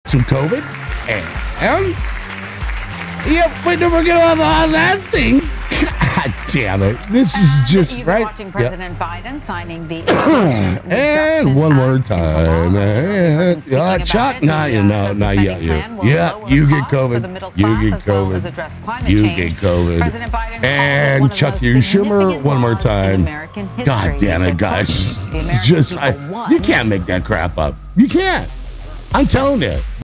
some COVID, and yep, we don't forget all that thing. God damn it! This is just right. Watching President Biden signing the and one more time. Chuck, not yet. Yeah, you get COVID. You get COVID. You get COVID. And Chuck Schumer, one more time. God damn it, guys! You can't make that crap up. You can't. I'm telling you.